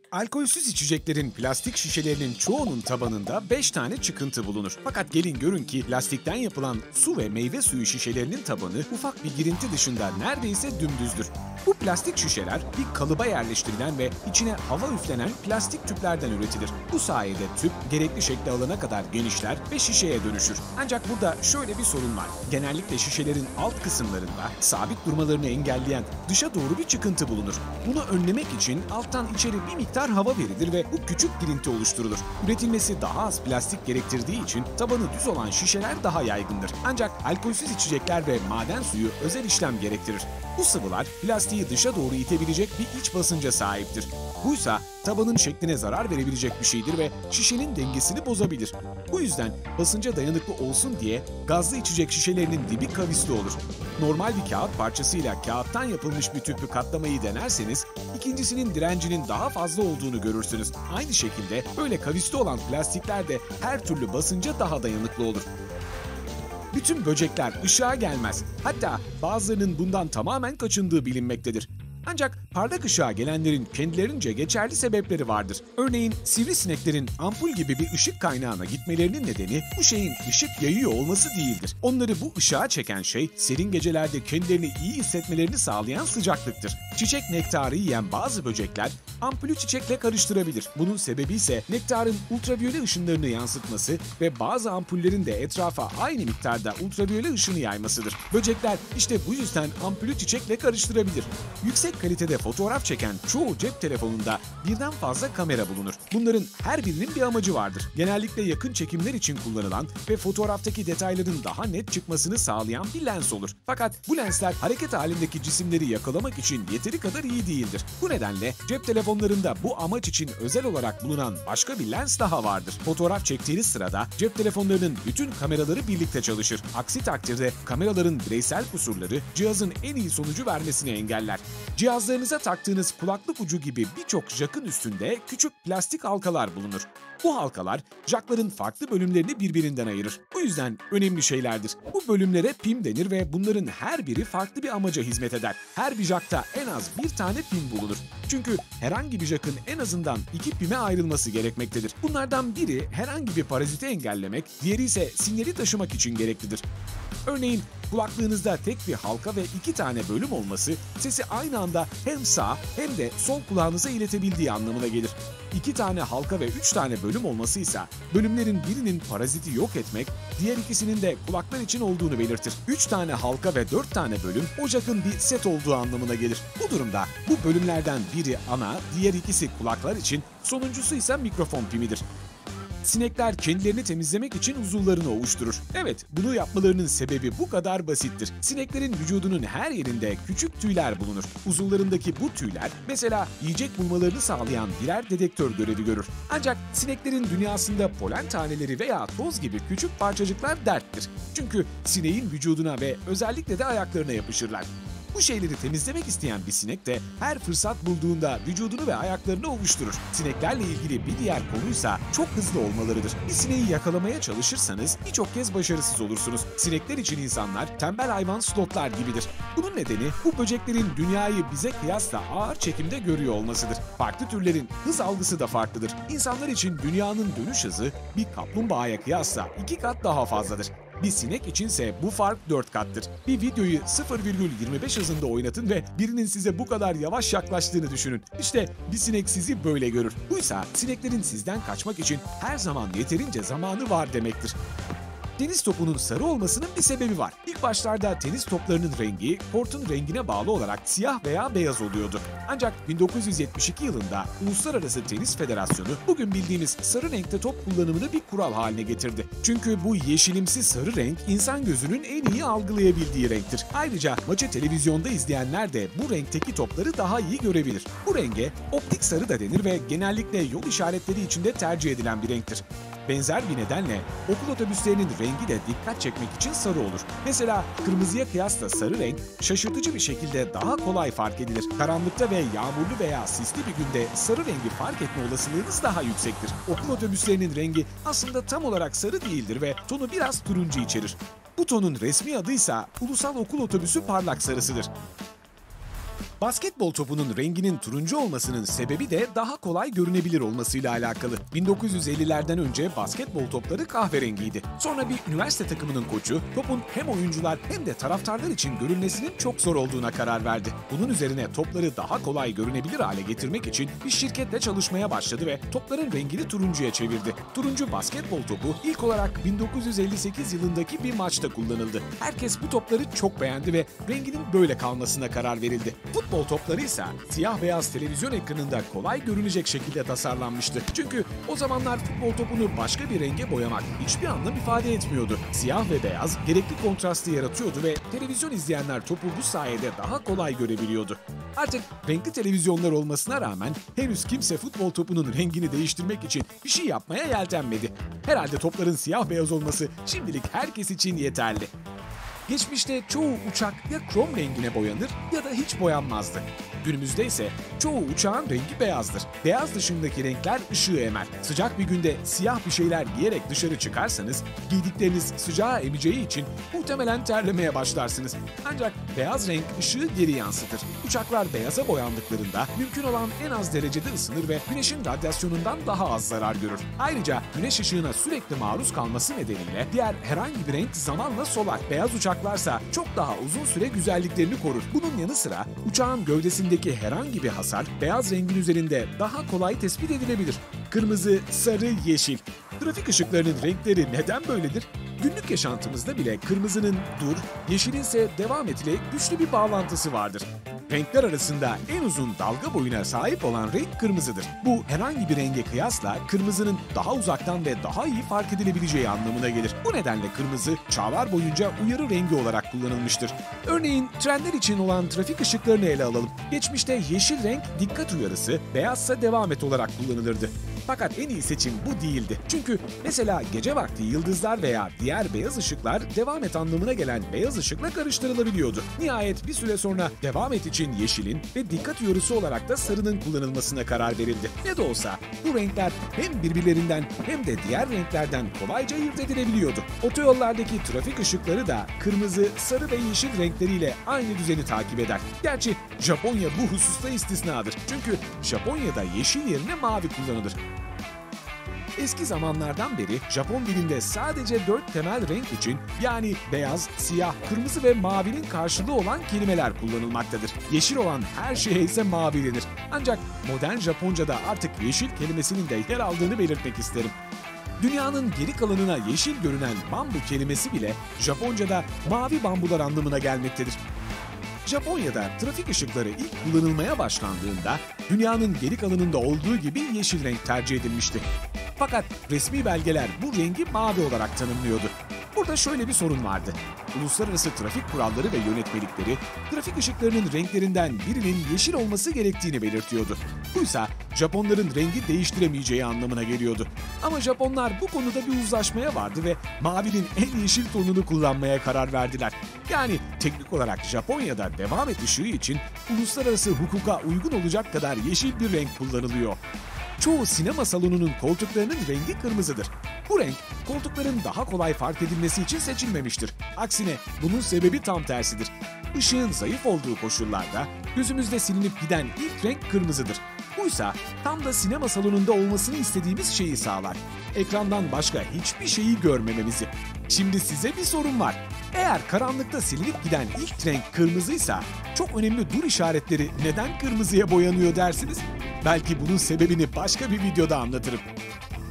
Alkolsüz içeceklerin plastik şişelerinin çoğunun tabanında 5 tane çıkıntı bulunur. Fakat gelin görün ki plastikten yapılan su ve meyve suyu şişelerinin tabanı ufak bir girinti dışında neredeyse dümdüzdür. Bu plastik şişeler bir kalıba yerleştirilen ve içine hava üflenen plastik tüplerden üretilir. Bu sayede tüp gerekli şekli alana kadar genişler ve şişeye dönüşür. Ancak burada şöyle bir sorun var. Genellikle şişelerin alt kısımlarında sabit durmalarını engelleyen dışa doğru bir çıkıntı bulunur. Bunu önlemek için alttan içeri bir miktar hava verilir ve bu küçük girinti oluşturulur. Üretilmesi daha az plastik gerektirdiği için tabanı düz olan şişeler daha yaygındır. Ancak alkolsüz içecekler ve maden suyu özel işlem gerektirir. Bu sıvılar plastiği dışa doğru itebilecek bir iç basınca sahiptir. Buysa tabanın şekline zarar verebilecek bir şeydir ve şişenin dengesini bozabilir. Bu yüzden basınca dayanıklı olsun diye gazlı içecek şişelerinin dibi kavisli olur. Normal bir kağıt parçasıyla kağıttan yapılmış bir tüpü katlamayı denerseniz ikincisinin direncinin daha fazla olduğunu görürsünüz. Aynı şekilde böyle kavisli olan plastikler de her türlü basınca daha dayanıklı olur. Bütün böcekler ışığa gelmez. Hatta bazılarının bundan tamamen kaçındığı bilinmektedir. Ancak parlak ışığa gelenlerin kendilerince geçerli sebepleri vardır. Örneğin sivrisineklerin ampul gibi bir ışık kaynağına gitmelerinin nedeni bu şeyin ışık yayıyor olması değildir. Onları bu ışığa çeken şey serin gecelerde kendilerini iyi hissetmelerini sağlayan sıcaklıktır. Çiçek nektarı yiyen bazı böcekler ampulü çiçekle karıştırabilir. Bunun sebebi ise nektarın ultraviyole ışınlarını yansıtması ve bazı ampullerin de etrafa aynı miktarda ultraviyole ışını yaymasıdır. Böcekler işte bu yüzden ampulü çiçekle karıştırabilir. Yüksek kalitede fotoğraf çeken çoğu cep telefonunda birden fazla kamera bulunur. Bunların her birinin bir amacı vardır. Genellikle yakın çekimler için kullanılan ve fotoğraftaki detayların daha net çıkmasını sağlayan bir lens olur. Fakat bu lensler hareket halindeki cisimleri yakalamak için yeteri kadar iyi değildir. Bu nedenle cep telefonlarında bu amaç için özel olarak bulunan başka bir lens daha vardır. Fotoğraf çektiğiniz sırada cep telefonlarının bütün kameraları birlikte çalışır. Aksi takdirde kameraların bireysel kusurları cihazın en iyi sonucu vermesini engeller. Cihazlarınıza taktığınız kulaklık ucu gibi birçok jakın üstünde küçük plastik halkalar bulunur. Bu halkalar jakların farklı bölümlerini birbirinden ayırır. Bu yüzden önemli şeylerdir. Bu bölümlere pin denir ve bunların her biri farklı bir amaca hizmet eder. Her bir jakta en az bir tane pin bulunur. Çünkü herhangi bir jakın en azından 2 pime ayrılması gerekmektedir. Bunlardan biri herhangi bir paraziti engellemek, diğeri ise sinyali taşımak için gereklidir. Örneğin kulaklığınızda tek bir halka ve 2 tane bölüm olması sesi aynı anda hem sağ hem de sol kulağınıza iletebildiği anlamına gelir. 2 tane halka ve 3 tane bölüm olması ise bölümlerin birinin paraziti yok etmek, diğer ikisinin de kulaklar için olduğunu belirtir. 3 tane halka ve 4 tane bölüm o jakın bir set olduğu anlamına gelir. Bu durumda bu bölümlerden biri ana, diğer ikisi kulaklar için, sonuncusu ise mikrofon pimidir. Sinekler kendilerini temizlemek için uzuvlarını ovuşturur. Evet, bunu yapmalarının sebebi bu kadar basittir. Sineklerin vücudunun her yerinde küçük tüyler bulunur. Uzuvlarındaki bu tüyler mesela yiyecek bulmalarını sağlayan birer dedektör görevi görür. Ancak sineklerin dünyasında polen taneleri veya toz gibi küçük parçacıklar derttir. Çünkü sineğin vücuduna ve özellikle de ayaklarına yapışırlar. Bu şeyleri temizlemek isteyen bir sinek de her fırsat bulduğunda vücudunu ve ayaklarını ovuşturur. Sineklerle ilgili bir diğer konuysa çok hızlı olmalarıdır. Bir sineği yakalamaya çalışırsanız birçok kez başarısız olursunuz. Sinekler için insanlar tembel hayvan slotlar gibidir. Bunun nedeni bu böceklerin dünyayı bize kıyasla ağır çekimde görüyor olmasıdır. Farklı türlerin hız algısı da farklıdır. İnsanlar için dünyanın dönüş hızı bir kaplumbağaya kıyasla 2 kat daha fazladır. Bir sinek içinse bu fark 4 kattır. Bir videoyu 0,25 hızında oynatın ve birinin size bu kadar yavaş yaklaştığını düşünün. İşte bir sinek sizi böyle görür. Buysa sineklerin sizden kaçmak için her zaman yeterince zamanı var demektir. Tenis topunun sarı olmasının bir sebebi var. İlk başlarda tenis toplarının rengi, kortun rengine bağlı olarak siyah veya beyaz oluyordu. Ancak 1972 yılında Uluslararası Tenis Federasyonu bugün bildiğimiz sarı renkte top kullanımını bir kural haline getirdi. Çünkü bu yeşilimsi sarı renk insan gözünün en iyi algılayabildiği renktir. Ayrıca maçı televizyonda izleyenler de bu renkteki topları daha iyi görebilir. Bu renge optik sarı da denir ve genellikle yol işaretleri içinde tercih edilen bir renktir. Benzer bir nedenle okul otobüslerinin rengi de dikkat çekmek için sarı olur. Mesela kırmızıya kıyasla sarı renk şaşırtıcı bir şekilde daha kolay fark edilir. Karanlıkta ve yağmurlu veya sisli bir günde sarı rengi fark etme olasılığınız daha yüksektir. Okul otobüslerinin rengi aslında tam olarak sarı değildir ve tonu biraz turuncu içerir. Bu tonun resmi adıysa Ulusal Okul Otobüsü Parlak Sarısıdır. Basketbol topunun renginin turuncu olmasının sebebi de daha kolay görünebilir olmasıyla alakalı. 1950'lerden önce basketbol topları kahverengiydi. Sonra bir üniversite takımının koçu topun hem oyuncular hem de taraftarlar için görünmesinin çok zor olduğuna karar verdi. Bunun üzerine topları daha kolay görünebilir hale getirmek için bir şirketle çalışmaya başladı ve topların rengini turuncuya çevirdi. Turuncu basketbol topu ilk olarak 1958 yılındaki bir maçta kullanıldı. Herkes bu topları çok beğendi ve renginin böyle kalmasına karar verildi. Futbol topları ise siyah beyaz televizyon ekranında kolay görünecek şekilde tasarlanmıştı. Çünkü o zamanlar futbol topunu başka bir renge boyamak hiçbir anlam ifade etmiyordu. Siyah ve beyaz gerekli kontrastı yaratıyordu ve televizyon izleyenler topu bu sayede daha kolay görebiliyordu. Artık renkli televizyonlar olmasına rağmen henüz kimse futbol topunun rengini değiştirmek için bir şey yapmaya yeltenmedi. Herhalde topların siyah beyaz olması şimdilik herkes için yeterli. Geçmişte çoğu uçak ya krom rengine boyanır ya da hiç boyanmazdı. Günümüzde ise çoğu uçağın rengi beyazdır. Beyaz dışındaki renkler ışığı emer. Sıcak bir günde siyah bir şeyler giyerek dışarı çıkarsanız giydikleriniz sıcağı emeceği için muhtemelen terlemeye başlarsınız. Ancak beyaz renk ışığı geri yansıtır. Uçaklar beyaza boyandıklarında mümkün olan en az derecede ısınır ve güneşin radyasyonundan daha az zarar görür. Ayrıca güneş ışığına sürekli maruz kalması nedeniyle diğer herhangi bir renk zamanla solar. Beyaz uçaklarsa çok daha uzun süre güzelliklerini korur. Bunun yanı sıra uçağın gövdesindeki herhangi bir hasar beyaz rengin üzerinde daha kolay tespit edilebilir. Kırmızı, sarı, yeşil. Trafik ışıklarının renkleri neden böyledir? Günlük yaşantımızda bile kırmızının dur, yeşilin ise devam et ile güçlü bir bağlantısı vardır. Renkler arasında en uzun dalga boyuna sahip olan renk kırmızıdır. Bu herhangi bir renge kıyasla kırmızının daha uzaktan ve daha iyi fark edilebileceği anlamına gelir. Bu nedenle kırmızı çağlar boyunca uyarı rengi olarak kullanılmıştır. Örneğin trenler için olan trafik ışıklarını ele alalım. Geçmişte yeşil renk dikkat uyarısı, beyazsa devam et olarak kullanılırdı. Fakat en iyi seçim bu değildi. Çünkü mesela gece vakti yıldızlar veya diğer beyaz ışıklar devam et anlamına gelen beyaz ışıkla karıştırılabiliyordu. Nihayet bir süre sonra devam et için yeşilin ve dikkat uyarısı olarak da sarının kullanılmasına karar verildi. Ne de olsa bu renkler hem birbirlerinden hem de diğer renklerden kolayca ayırt edilebiliyordu. Otoyollardaki trafik ışıkları da kırmızı, sarı ve yeşil renkleriyle aynı düzeni takip eder. Gerçi Japonya bu hususta istisnadır. Çünkü Japonya'da yeşil yerine mavi kullanılır. Eski zamanlardan beri Japon dilinde sadece 4 temel renk için yani beyaz, siyah, kırmızı ve mavinin karşılığı olan kelimeler kullanılmaktadır. Yeşil olan her şeye ise mavi denir. Ancak modern Japonca'da artık yeşil kelimesinin de yer aldığını belirtmek isterim. Dünyanın geri kalanına yeşil görünen bambu kelimesi bile Japonca'da mavi bambular anlamına gelmektedir. Japonya'da trafik ışıkları ilk kullanılmaya başlandığında dünyanın geri kalanında olduğu gibi yeşil renk tercih edilmişti. Fakat resmi belgeler bu rengi mavi olarak tanımlıyordu. Burada şöyle bir sorun vardı. Uluslararası trafik kuralları ve yönetmelikleri trafik ışıklarının renklerinden birinin yeşil olması gerektiğini belirtiyordu. Buysa Japonların rengi değiştiremeyeceği anlamına geliyordu. Ama Japonlar bu konuda bir uzlaşmaya vardı ve mavinin en yeşil tonunu kullanmaya karar verdiler. Yani teknik olarak Japonya'da devam et ışığı için uluslararası hukuka uygun olacak kadar yeşil bir renk kullanılıyor. Çoğu sinema salonunun koltuklarının rengi kırmızıdır. Bu renk koltukların daha kolay fark edilmesi için seçilmemiştir. Aksine bunun sebebi tam tersidir. Işığın zayıf olduğu koşullarda gözümüzde silinip giden ilk renk kırmızıdır. Buysa tam da sinema salonunda olmasını istediğimiz şeyi sağlar. Ekrandan başka hiçbir şeyi görmememizi. Şimdi size bir sorum var. Eğer karanlıkta silinip giden ilk renk kırmızıysa çok önemli dur işaretleri neden kırmızıya boyanıyor dersiniz? Belki bunun sebebini başka bir videoda anlatırım.